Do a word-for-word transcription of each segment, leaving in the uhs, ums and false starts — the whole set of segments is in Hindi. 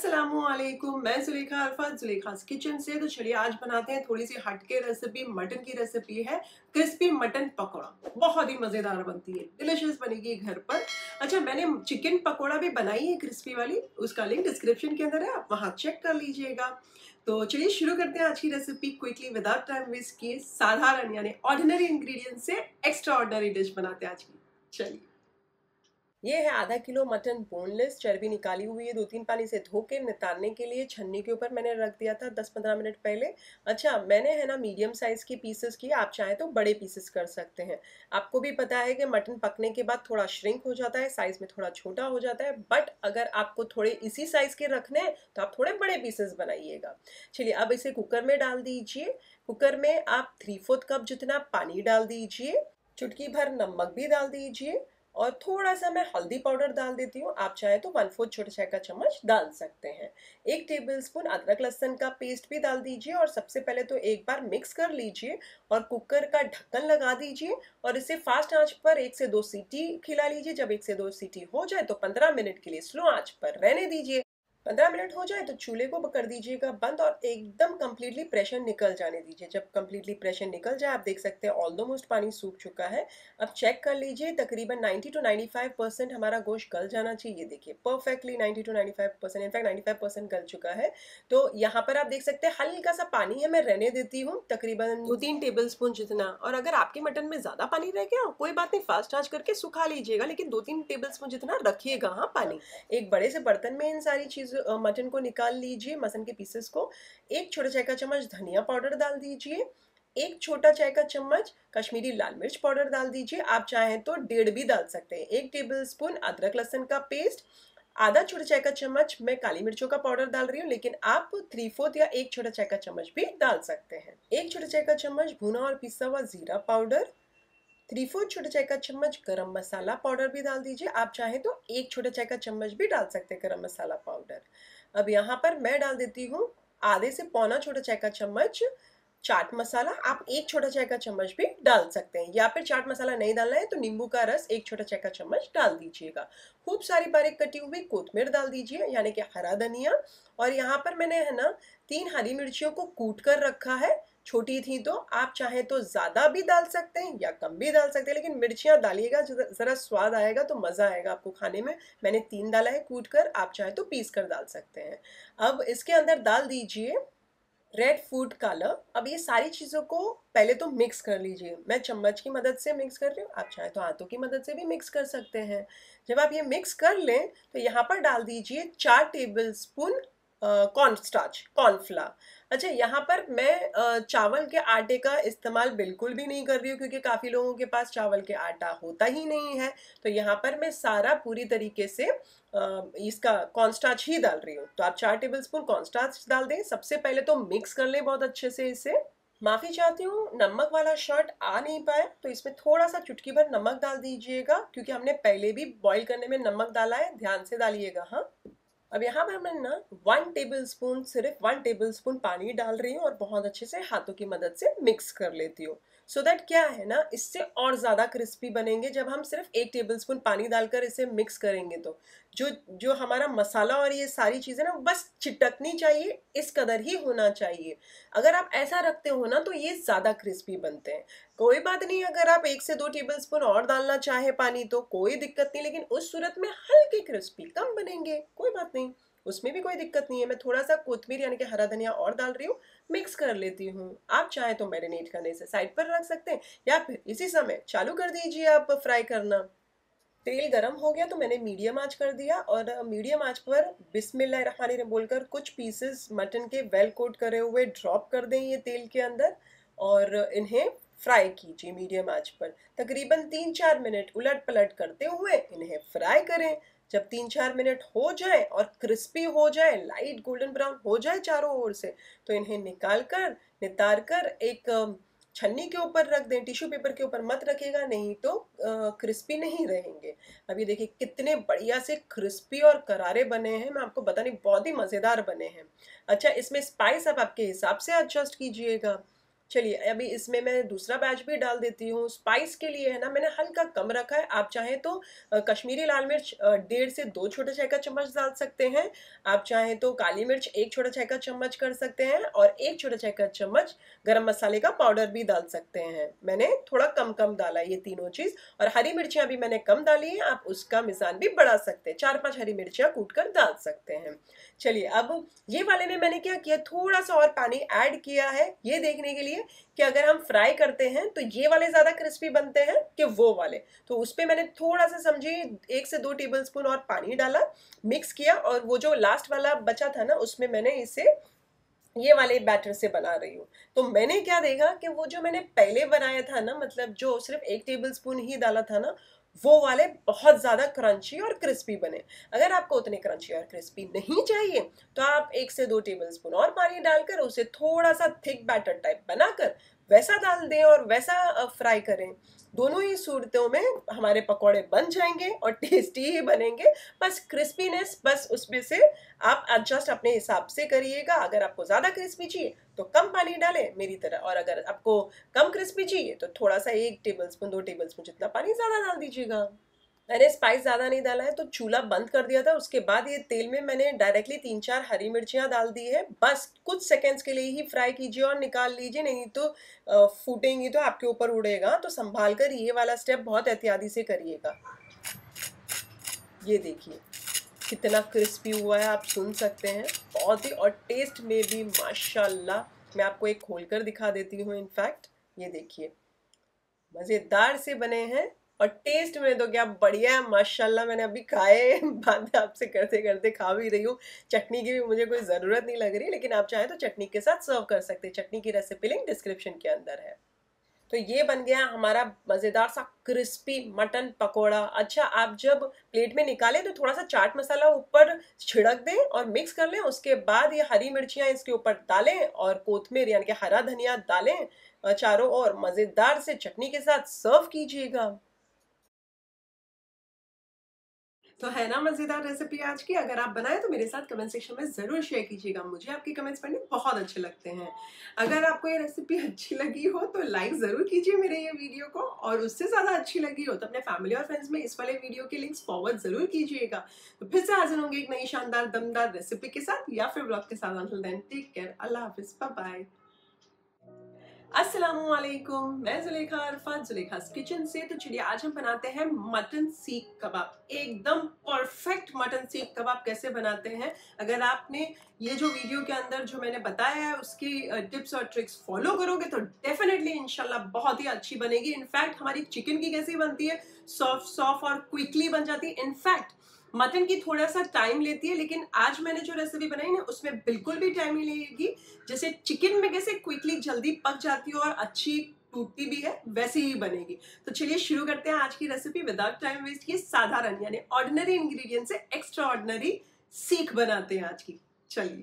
अस्सलामुअलैकुम, मैं जुलेखा अरफात जुलेखास किचन से। तो चलिए आज बनाते हैं थोड़ी सी हटके रेसिपी। मटन की रेसिपी है क्रिस्पी मटन पकौड़ा। बहुत ही मजेदार बनती है, डिलिशियस बनेगी घर पर। अच्छा, मैंने चिकन पकौड़ा भी बनाई है क्रिस्पी वाली, उसका लिंक डिस्क्रिप्शन के अंदर है, आप वहां चेक कर लीजिएगा। तो चलिए शुरू करते हैं आज की recipe quickly without time waste किए। साधारण यानी ऑर्डिनरी इंग्रेडिएंट से एक्स्ट्रा ऑर्डिनरी डिश बनाते हैं आज की। चलिए, ये है आधा किलो मटन बोनलेस, चर्बी निकाली हुई है। दो तीन पानी से धो के नितारने के लिए छन्नी के ऊपर मैंने रख दिया था दस पंद्रह मिनट पहले। अच्छा, मैंने है ना मीडियम साइज की पीसेस की, आप चाहें तो बड़े पीसेस कर सकते हैं। आपको भी पता है कि मटन पकने के बाद थोड़ा श्रिंक हो जाता है, साइज में थोड़ा छोटा हो जाता है, बट अगर आपको थोड़े इसी साइज के रखने हैं तो आप थोड़े बड़े पीसेस बनाइएगा। चलिए, अब इसे कुकर में डाल दीजिए। कुकर में आप थ्री फोर्थ कप जितना पानी डाल दीजिए, चुटकी भर नमक भी डाल दीजिए और थोड़ा सा मैं हल्दी पाउडर डाल देती हूँ। आप चाहे तो वन फोर्थ छोटे चाय का चम्मच डाल सकते हैं। एक टेबलस्पून अदरक लहसुन का पेस्ट भी डाल दीजिए और सबसे पहले तो एक बार मिक्स कर लीजिए और कुकर का ढक्कन लगा दीजिए और इसे फास्ट आंच पर एक से दो सीटी खिला लीजिए। जब एक से दो सीटी हो जाए तो पंद्रह मिनट के लिए स्लो आंच पर रहने दीजिए। पंद्रह मिनट हो जाए तो चूल्हे को कर दीजिएगा बंद और एकदम कंप्लीटली प्रेशर निकल जाने दीजिए। जब कंप्लीटली प्रेशर निकल जाए, आप देख सकते हैं ऑलमोस्ट पानी सूख चुका है। अब चेक कर लीजिए, तकरीबन नब्बे टू पचानवे परसेंट हमारा गोश्त गल जाना चाहिए। देखिए परफेक्टली नब्बे टू पचानवे परसेंट, इनफैक्ट पचानवे परसेंट गल चुका है। तो यहाँ पर आप देख सकते हैं हल्का सा पानी है, मैं रहने देती हूँ तकरीबन दो तीन टेबल स्पून जितना। और अगर आपके मटन में ज्यादा पानी रह गया कोई बात नहीं, फास्ट आंच करके सुखा लीजिएगा, लेकिन दो तीन टेबल स्पून जितना रखिएगा हाँ पानी। एक बड़े से बर्तन में इन सारी चीज मटन को निकाल लीजिए, मटन के पीसेस को। एक छोटा चाय का चम्मच धनिया पाउडर डाल दीजिए, एक छोटा चाय का चम्मच कश्मीरी लाल मिर्च पाउडर डाल दीजिए, आप चाहें तो डेढ़ भी डाल सकते हैं। एक टेबलस्पून अदरक लहसुन का पेस्ट, आधा छोटा चाय का चम्मच मैं काली मिर्चों का पाउडर डाल रही हूँ, लेकिन आप थ्री फोर्थ या एक छोटा चाय का चम्मच भी डाल सकते हैं। एक छोटा चाय का चम्मच भुना और पिसा हुआ जीरा पाउडर, थ्री फोर्थ छोटे चाय का चम्मच गरम मसाला पाउडर भी डाल दीजिए, आप चाहें तो एक छोटा चाय का चम्मच भी डाल सकते हैं गरम मसाला पाउडर। अब यहाँ पर मैं डाल देती हूँ आधे से पौना छोटा चाय का चम्मच चाट मसाला, आप एक छोटा चाय का चम्मच भी डाल सकते हैं, या फिर चाट मसाला नहीं डालना है तो नींबू का रस एक छोटा चाय का चम्मच डाल दीजिएगा। खूब सारी बारीक कटी हुई कोथमीर डाल दीजिए, यानी कि हरा धनिया। और यहाँ पर मैंने है ना तीन हरी मिर्चियों को कूट कर रखा है, छोटी थी तो आप चाहें तो ज्यादा भी डाल सकते हैं या कम भी डाल सकते हैं, लेकिन मिर्चियां डालिएगा, जरा स्वाद आएगा तो मजा आएगा आपको खाने में। मैंने तीन डाला है कूट कर, आप चाहें तो पीस कर डाल सकते हैं। अब इसके अंदर डाल दीजिए रेड फूड कलर। अब ये सारी चीजों को पहले तो मिक्स कर लीजिए, मैं चम्मच की मदद से मिक्स कर रही हूँ, आप चाहे तो हाथों की मदद से भी मिक्स कर सकते हैं। जब आप ये मिक्स कर लें तो यहाँ पर डाल दीजिए चार tablespoon corn starch, cornflour. अच्छा, यहाँ पर मैं चावल के आटे का इस्तेमाल बिल्कुल भी नहीं कर रही हूँ, क्योंकि काफ़ी लोगों के पास चावल के आटा होता ही नहीं है। तो यहाँ पर मैं सारा पूरी तरीके से इसका कॉर्नस्टार्च ही डाल रही हूँ। तो आप चार टेबल स्पून कॉर्नस्टार्च डाल दें। सबसे पहले तो मिक्स कर लें बहुत अच्छे से इसे। माफ़ी चाहती हूँ, नमक वाला शॉट आ नहीं पाया तो इसमें थोड़ा सा चुटकी भर नमक डाल दीजिएगा, क्योंकि हमने पहले भी बॉईल करने में नमक डाला है, ध्यान से डालिएगा हाँ। अब यहाँ पर मैं ना वन टेबल स्पून, सिर्फ वन टेबल स्पून पानी डाल रही हूँ और बहुत अच्छे से हाथों की मदद से मिक्स कर लेती हूँ। सो दैट क्या है ना, इससे और ज़्यादा क्रिस्पी बनेंगे जब हम सिर्फ एक टेबल स्पून पानी डालकर इसे मिक्स करेंगे। तो जो जो हमारा मसाला और ये सारी चीज़ें ना बस चिटकनी चाहिए, इस कदर ही होना चाहिए। अगर आप ऐसा रखते हो ना तो ये ज़्यादा क्रिस्पी बनते हैं। कोई बात नहीं, अगर आप एक से दो टेबल स्पून और डालना चाहे पानी तो कोई दिक्कत नहीं, लेकिन उस सूरत में हल्के क्रिस्पी कम बनेंगे, कोई बात नहीं, उसमें भी कोई दिक्कत नहीं है। मैं थोड़ा सा कोथमीर यानी कि हरा धनिया और डाल रही हूँ, मिक्स कर लेती हूँ। आप चाहे तो मैरिनेट करने से साइड पर रख सकते हैं या फिर इसी समय चालू कर दीजिए आप फ्राई करना। तेल गरम हो गया तो मैंने मीडियम आंच कर दिया और मीडियम आंच पर बिस्मिल्लाहिर्रहमानिर्रहीम बोलकर कुछ पीसेस मटन के वेल कोट करे हुए ड्रॉप कर दें ये तेल के अंदर और इन्हें फ्राई कीजिए मीडियम आंच पर। तकरीबन तीन चार मिनट उलट पलट करते हुए इन्हें फ्राई करें। जब तीन चार मिनट हो जाए और क्रिस्पी हो जाए, लाइट गोल्डन ब्राउन हो जाए चारों ओर से, तो इन्हें निकाल कर नितार कर एक छन्नी के ऊपर रख दें। टिश्यू पेपर के ऊपर मत रखिएगा, नहीं तो क्रिस्पी नहीं रहेंगे। अब ये देखिए कितने बढ़िया से क्रिस्पी और करारे बने हैं, मैं आपको बता नहीं, बहुत ही मज़ेदार बने हैं। अच्छा, इसमें स्पाइस आप आपके हिसाब से एडजस्ट कीजिएगा। चलिए अभी इसमें मैं दूसरा बैच भी डाल देती हूँ। स्पाइस के लिए है ना, मैंने हल्का कम रखा है। आप चाहें तो अ, कश्मीरी लाल मिर्च अ, डेढ़ से दो छोटे चाय का चम्मच डाल सकते हैं। आप चाहें तो काली मिर्च एक छोटा चाय का चम्मच कर सकते हैं, और एक छोटा चाय का चम्मच गरम मसाले का पाउडर भी डाल सकते हैं। मैंने थोड़ा कम कम डाला ये तीनों चीज, और हरी मिर्चियाँ भी मैंने कम डाली है। आप उसका मिजान भी बढ़ा सकते हैं, चार पांच हरी मिर्चियाँ कूट कर डाल सकते हैं। चलिए अब ये वाले में मैंने क्या किया, थोड़ा सा और पानी ऐड किया है ये देखने के लिए कि अगर हम फ्राई करते हैं तो ये वाले ज्यादा क्रिस्पी बनते हैं कि वो वाले। तो उस पे मैंने थोड़ा सा समझी एक से दो टेबलस्पून और पानी डाला, मिक्स किया, और वो जो लास्ट वाला बचा था ना उसमें मैंने इसे ये वाले बैटर से बना रही हूँ। तो मैंने क्या देखा कि वो जो मैंने पहले बनाया था ना, मतलब जो सिर्फ एक टेबलस्पून ही डाला था ना, वो वाले बहुत ज्यादा क्रंची और क्रिस्पी बने। अगर आपको उतने क्रंची और क्रिस्पी नहीं चाहिए तो आप एक से दो टेबलस्पून और पानी डालकर उसे थोड़ा सा थिक बैटर टाइप बनाकर वैसा डाल दें और वैसा फ्राई करें। दोनों ही सूरतों में हमारे पकौड़े बन जाएंगे और टेस्टी ही बनेंगे। बस क्रिस्पीनेस बस उसमें से आप एडजस्ट अपने हिसाब से करिएगा। अगर आपको ज्यादा क्रिस्पी चाहिए तो कम पानी डालें मेरी तरह, और अगर आपको कम क्रिस्पी चाहिए तो थोड़ा सा एक टेबलस्पून दो टेबलस्पून जितना पानी ज्यादा डाल दीजिएगा। मैंने स्पाइस ज्यादा नहीं डाला है तो चूल्हा बंद कर दिया था। उसके बाद ये तेल में मैंने डायरेक्टली तीन चार हरी मिर्चियां डाल दी है। बस कुछ सेकंड्स के लिए ही फ्राई कीजिए और निकाल लीजिए, नहीं तो अ, फूटेंगी तो आपके ऊपर उड़ेगा। तो संभाल कर ये वाला स्टेप बहुत एहतियाती से करिएगा। ये देखिए कितना क्रिस्पी हुआ है, आप सुन सकते हैं बहुत ही, और टेस्ट में भी माशाल्लाह। मैं आपको एक खोलकर दिखा देती हूँ। इनफैक्ट ये देखिए मजेदार से बने हैं, और टेस्ट में तो क्या बढ़िया है माशाल्लाह। मैंने अभी खाए, बात आपसे करते करते खा भी रही हूँ। चटनी की भी मुझे कोई ज़रूरत नहीं लग रही, लेकिन आप चाहें तो चटनी के साथ सर्व कर सकते हैं। चटनी की रेसिपी लिंक डिस्क्रिप्शन के अंदर है। तो ये बन गया हमारा मज़ेदार सा क्रिस्पी मटन पकोड़ा। अच्छा, आप जब प्लेट में निकालें तो थोड़ा सा चाट मसाला ऊपर छिड़क दें और मिक्स कर लें। उसके बाद ये हरी मिर्चियाँ इसके ऊपर डालें और कोथमीर यानी कि हरा धनिया डालें चारों ओर, मज़ेदार से चटनी के साथ सर्व कीजिएगा। तो है ना मजेदार रेसिपी आज की। अगर आप बनाए तो मेरे साथ कमेंट सेक्शन में जरूर शेयर कीजिएगा, मुझे आपके कमेंट्स पढ़ने बहुत अच्छे लगते हैं। अगर आपको ये रेसिपी अच्छी लगी हो तो लाइक जरूर कीजिए मेरे ये वीडियो को, और उससे ज्यादा अच्छी लगी हो तो अपने फैमिली और फ्रेंड्स में इस वाले वीडियो के लिंक्स फॉरवर्ड जरूर कीजिएगा। तो फिर से हाजिर होंगे एक नई शानदार दमदार रेसिपी के साथ या फिर ब्लॉग के साथ। अंटिल देन टेक केयर, अल्लाह हाफिज, बाय बाय। अस्सलामुअलैकुम, मैं जुलेखा अरफात जुलेखास किचन से। तो चलिए आज हम बनाते हैं मटन सीख कबाब। एकदम परफेक्ट मटन सीख कबाब कैसे बनाते हैं, अगर आपने ये जो वीडियो के अंदर जो मैंने बताया है उसकी टिप्स और ट्रिक्स फॉलो करोगे तो डेफिनेटली इंशाल्लाह बहुत ही अच्छी बनेगी। इनफैक्ट हमारी चिकन की कैसी बनती है, सॉफ्ट सॉफ्ट और क्विकली बन जाती है। इनफैक्ट मटन की थोड़ा सा टाइम लेती है, लेकिन आज मैंने जो रेसिपी बनाई ना उसमें बिल्कुल भी टाइम नहीं लगेगी। जैसे चिकन में कैसे क्विकली जल्दी पक जाती है और अच्छी टूटती भी है, वैसे ही बनेगी। तो चलिए शुरू करते हैं आज की रेसिपी विदाउट टाइम वेस्ट किए। साधारण यानी ऑर्डिनरी इंग्रेडिएंट से एक्स्ट्रा ऑर्डिनरी सीख बनाते हैं आज की। चलिए,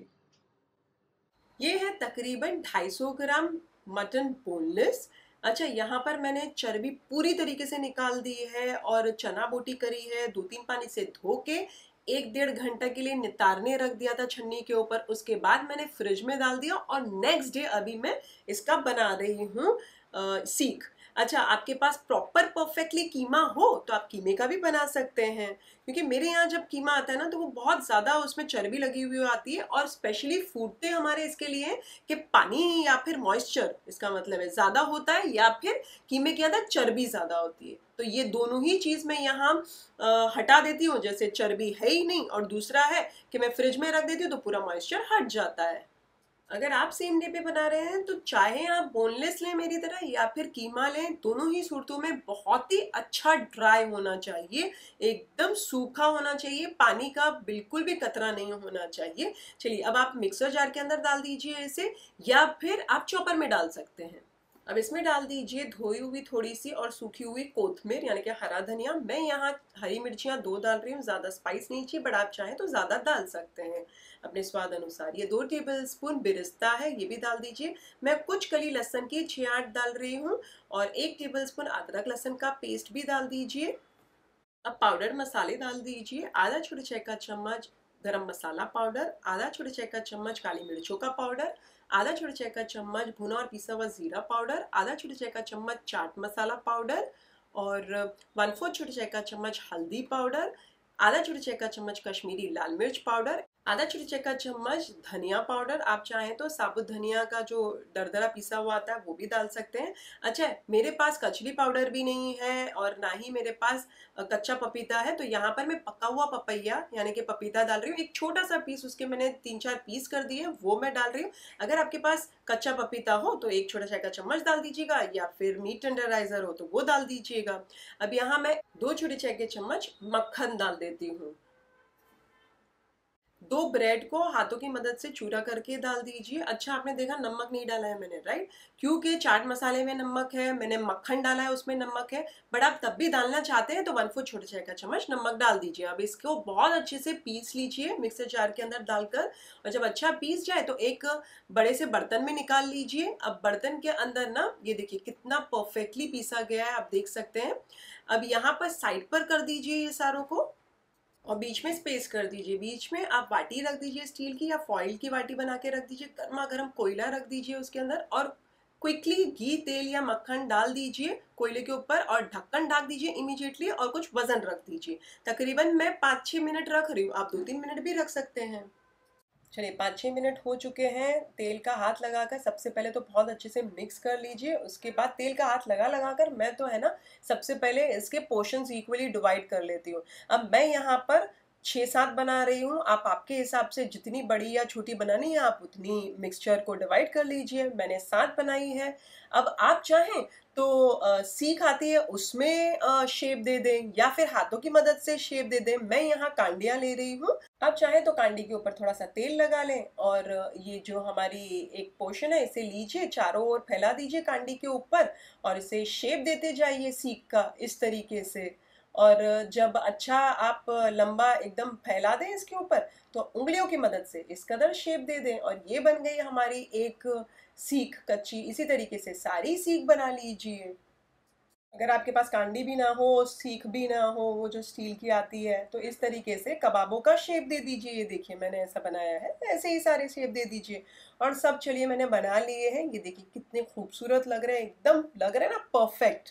ये है तकरीबन दो सौ पचास ग्राम मटन बोनलेस। अच्छा, यहाँ पर मैंने चर्बी पूरी तरीके से निकाल दी है और चना बोटी करी है, दो तीन पानी से धो के एक डेढ़ घंटा के लिए नितारने रख दिया था छन्नी के ऊपर। उसके बाद मैंने फ्रिज में डाल दिया और नेक्स्ट डे अभी मैं इसका बना रही हूँ सीख। अच्छा, आपके पास प्रॉपर परफेक्टली कीमा हो तो आप कीमे का भी बना सकते हैं, क्योंकि मेरे यहाँ जब कीमा आता है ना तो वो बहुत ज़्यादा उसमें चर्बी लगी हुई आती है, और स्पेशली फूटते हमारे इसके लिए कि पानी या फिर मॉइस्चर, इसका मतलब है ज़्यादा होता है, या फिर कीमे के अंदर चर्बी ज़्यादा होती है। तो ये दोनों ही चीज़ मैं यहाँ हटा देती हूँ। जैसे चर्बी है ही नहीं, और दूसरा है कि मैं फ्रिज में रख देती हूँ तो पूरा मॉइस्चर हट जाता है। अगर आप सेम डे पे बना रहे हैं तो चाहे आप बोनलेस लें मेरी तरह या फिर कीमा लें, दोनों ही सूरतों में बहुत ही अच्छा ड्राई होना चाहिए, एकदम सूखा होना चाहिए, पानी का बिल्कुल भी कतरा नहीं होना चाहिए। चलिए, अब आप मिक्सर जार के अंदर डाल दीजिए इसे, या फिर आप चॉपर में डाल सकते हैं। अब इसमें डाल दीजिए धोई हुई थोड़ी सी और सूखी हुई कोथमीर यानी कि हरा धनिया। मैं यहाँ हरी मिर्चियाँ दो डाल रही हूँ, ज़्यादा स्पाइस नहीं चाहिए, बट आप चाहें तो ज़्यादा डाल सकते हैं अपने स्वाद अनुसार। ये दो टेबलस्पून बिरिस्ता है, ये भी डाल दीजिए। मैं कुछ कली लहसुन की छः आठ डाल रही हूँ, और एक टेबलस्पून अदरक लहसुन का पेस्ट भी डाल दीजिए। अब पाउडर मसाले डाल दीजिए। आधा छोटे चाय का चम्मच गरम मसाला पाउडर, आधा छोटे चाय का चम्मच काली मिर्चों का पाउडर, आधा छोटा चाय का चम्मच भुना और पिसा हुआ जीरा पाउडर, आधा छोटा चाय का चम्मच चाट मसाला पाउडर और वन फोर्थ छोटा चाय का चम्मच हल्दी पाउडर, आधा छोटा चाय का चम्मच कश्मीरी लाल मिर्च पाउडर, आधा छोटा चाय का चम्मच धनिया पाउडर। आप चाहें तो साबुत धनिया का जो दरदरा पिसा हुआ आता है वो भी डाल सकते हैं। अच्छा, मेरे पास कचली पाउडर भी नहीं है और ना ही मेरे पास कच्चा पपीता है, तो यहाँ पर मैं पका हुआ पपैया यानी कि पपीता डाल रही हूँ। एक छोटा सा पीस, उसके मैंने तीन चार पीस कर दिए, वो मैं डाल रही हूँ। अगर आपके पास कच्चा पपीता हो तो एक छोटा चाय का चम्मच डाल दीजिएगा, या फिर मीट टेंडराइजर हो तो वो डाल दीजिएगा। अब यहाँ मैं दो छोटे चाय के चम्मच मक्खन डाल देती हूँ। दो ब्रेड को हाथों की मदद से चूरा करके डाल दीजिए। अच्छा, आपने देखा नमक नहीं डाला है मैंने, राइट? क्योंकि चाट मसाले में नमक है, मैंने मक्खन डाला है उसमें नमक है, बट आप तब भी डालना चाहते हैं तो वन फोर्थ छोटे चाय का चम्मच नमक डाल दीजिए। अब इसको बहुत अच्छे से पीस लीजिए मिक्सर जार के अंदर डालकर, और जब अच्छा पीस जाए तो एक बड़े से बर्तन में निकाल लीजिए। अब बर्तन के अंदर ना ये देखिए कितना परफेक्टली पीसा गया है, आप देख सकते हैं। अब यहाँ पर साइड पर कर दीजिए ये सारों को, और बीच में स्पेस कर दीजिए। बीच में आप वाटी रख दीजिए स्टील की या फॉइल की वाटी बना के रख दीजिए। गर्मा गर्म कोयला रख दीजिए उसके अंदर, और क्विकली घी तेल या मक्खन डाल दीजिए कोयले के ऊपर और ढक्कन ढक दीजिए इमीडिएटली, और कुछ वजन रख दीजिए। तकरीबन मैं पाँच छः मिनट रख रही हूँ, आप दो तीन मिनट भी रख सकते हैं। चलिए, पाँच छः मिनट हो चुके हैं। तेल का हाथ लगाकर सबसे पहले तो बहुत अच्छे से मिक्स कर लीजिए। उसके बाद तेल का हाथ लगा लगाकर मैं तो है ना सबसे पहले इसके पोर्शंस इक्वली डिवाइड कर लेती हूँ। अब मैं यहाँ पर छः सात बना रही हूँ, आप आपके हिसाब से जितनी बड़ी या छोटी बनानी है आप उतनी मिक्सचर को डिवाइड कर लीजिए। मैंने सात बनाई है। अब आप चाहें तो आ, सीख आती है उसमें आ, शेप दे दें, या फिर हाथों की मदद से शेप दे दें। मैं यहाँ कांडियाँ ले रही हूँ। आप चाहें तो कांडी के ऊपर थोड़ा सा तेल लगा लें, और ये जो हमारी एक पोर्शन है इसे लीजिए, चारों ओर फैला दीजिए कांडी के ऊपर, और इसे शेप देते जाइए सीख का इस तरीके से। और जब अच्छा आप लंबा एकदम फैला दें इसके ऊपर तो उंगलियों की मदद से इस कदर शेप दे दें, और ये बन गई हमारी एक सीख कच्ची। इसी तरीके से सारी सीख बना लीजिए। अगर आपके पास कांडी भी ना हो, सीख भी ना हो, वो जो स्टील की आती है, तो इस तरीके से कबाबों का शेप दे दीजिए। ये देखिए मैंने ऐसा बनाया है, ऐसे ही सारे शेप दे दीजिए। और सब चलिए मैंने बना लिए हैं। ये देखिए कितने खूबसूरत लग रहे हैं, एकदम लग रहे हैं ना परफेक्ट।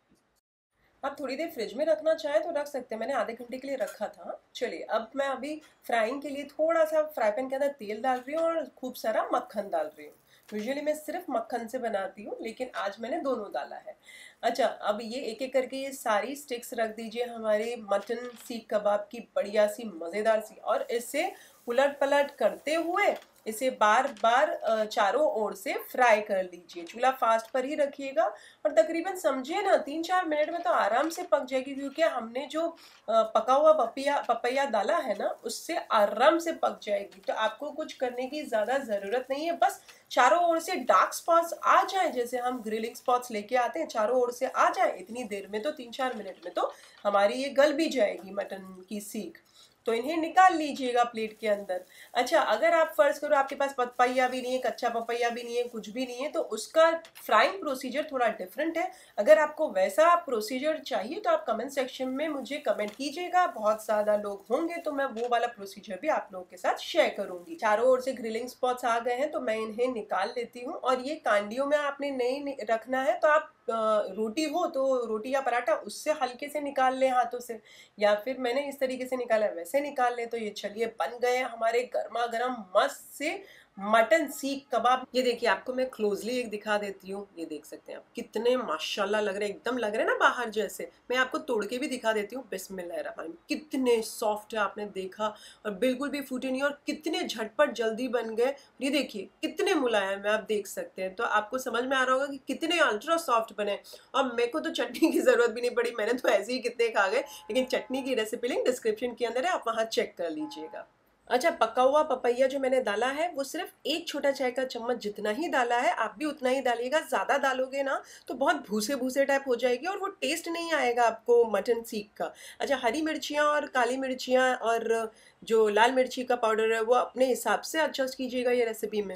आप थोड़ी देर फ्रिज में रखना चाहें तो रख सकते हैं, मैंने आधे घंटे के लिए रखा था। चलिए, अब मैं अभी फ्राइंग के लिए थोड़ा सा फ्राई पैन के अंदर तेल डाल रही हूँ और खूब सारा मक्खन डाल रही हूँ। यूजुअली मैं सिर्फ मक्खन से बनाती हूँ, लेकिन आज मैंने दोनों डाला है। अच्छा, अब ये एक एक करके ये सारी स्टिक्स रख दीजिए हमारे मटन सीख कबाब की, बढ़िया सी मज़ेदार सी। और इसे उलट पलट करते हुए इसे बार बार चारों ओर से फ्राई कर लीजिए। चूल्हा फास्ट पर ही रखिएगा, और तकरीबन समझिए ना तीन चार मिनट में तो आराम से पक जाएगी, क्योंकि हमने जो पका हुआ पपिया पपैया डाला है ना उससे आराम से पक जाएगी। तो आपको कुछ करने की ज़्यादा ज़रूरत नहीं है, बस चारों ओर से डार्क स्पॉट्स आ जाए, जैसे हम ग्रिलिंग स्पॉट्स लेके आते हैं, चारों ओर से आ जाए। इतनी देर में तो तीन चार मिनट में तो हमारी ये गल भी जाएगी मटन की सीख। तो इन्हें निकाल लीजिएगा प्लेट के अंदर। अच्छा, अगर आप फर्ज करो आपके पास पपैया भी नहीं है, कच्चा पपैया भी नहीं है, कुछ भी नहीं है, तो उसका फ्राइंग प्रोसीजर थोड़ा डिफरेंट है। अगर आपको वैसा प्रोसीजर चाहिए तो आप कमेंट सेक्शन में मुझे कमेंट कीजिएगा। बहुत ज़्यादा लोग होंगे तो मैं वो वाला प्रोसीजर भी आप लोगों के साथ शेयर करूंगी। चारों ओर से ग्रिलिंग स्पॉट्स आ गए हैं तो मैं इन्हें निकाल लेती हूँ। और ये कांडियों में आपने नहीं रखना है, तो आप रोटी हो तो रोटी या पराठा उससे हल्के से निकाल लें हाथों से, या फिर मैंने इस तरीके से निकाला है वैसे निकाल ले। तो ये चलिए बन गए हमारे गर्मा गर्म मस्त से मटन सीख कबाब। ये देखिए आपको मैं क्लोजली एक दिखा देती हूँ। ये देख सकते हैं आप कितने माशाल्लाह लग रहे हैं, एकदम लग रहे हैं ना बाहर जैसे। मैं आपको तोड़ के भी दिखा देती हूँ। बिस्मिल्लाहिर्रहमानिर्रहीम। कितने सॉफ्ट है, आपने देखा, और बिल्कुल भी फूटे नहीं, और कितने झटपट जल्दी बन गए। ये देखिए कितने मुलायम है, आप देख सकते हैं। तो आपको समझ में आ रहा होगा कि कितने अल्ट्रा सॉफ्ट बने। और मेरे को तो चटनी की जरूरत भी नहीं पड़ी, मैंने तो ऐसे ही कितने खा गए। लेकिन चटनी की रेसिपी लिंक डिस्क्रिप्शन के अंदर है, आप वहाँ चेक कर लीजिएगा। अच्छा, पका हुआ पपैया जो मैंने डाला है वो सिर्फ एक छोटा चाय का चम्मच जितना ही डाला है। आप भी उतना ही डालिएगा, ज़्यादा डालोगे ना तो बहुत भूसे भूसे टाइप हो जाएगी और वो टेस्ट नहीं आएगा आपको मटन सीख का। अच्छा, हरी मिर्चियाँ और काली मिर्चियाँ और जो लाल मिर्ची का पाउडर है वो अपने हिसाब से एडजस्ट कीजिएगा ये रेसिपी में।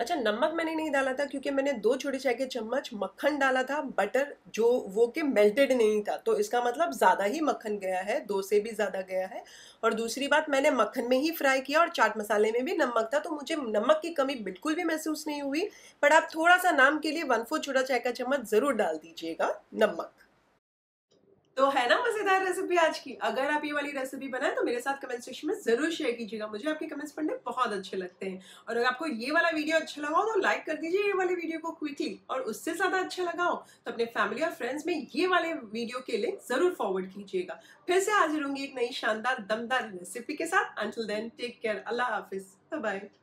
अच्छा, नमक मैंने नहीं डाला था क्योंकि मैंने दो छोटे चाय के चम्मच मक्खन डाला था, बटर जो वो कि मेल्टेड नहीं था, तो इसका मतलब ज़्यादा ही मक्खन गया है, दो से भी ज़्यादा गया है। और दूसरी बात, मैंने मक्खन में ही फ्राई किया और चाट मसाले में भी नमक था, तो मुझे नमक की कमी बिल्कुल भी महसूस नहीं हुई। पर आप थोड़ा-सा नाम के लिए वन फोर्थ छोटा चाय का चम्मच ज़रूर डाल दीजिएगा नमक। तो है ना मजेदार रेसिपी आज की। अगर आप ये वाली रेसिपी बनाएं तो मेरे साथ कमेंट सेक्शन में जरूर शेयर कीजिएगा, मुझे आपके कमेंट्स पढ़ने बहुत अच्छे लगते हैं। और अगर आपको ये वाला वीडियो अच्छा लगा हो तो लाइक कर दीजिए ये वाले वीडियो को क्विकली, और उससे ज्यादा अच्छा लगा हो तो अपने फैमिली और फ्रेंड्स में ये वाले वीडियो के लिंक जरूर फॉरवर्ड कीजिएगा। फिर से हाजिर होंगी एक नई शानदार दमदार रेसिपी के साथ। अंटिल देन टेक केयर, अल्लाह हाफिज, बाय बाय।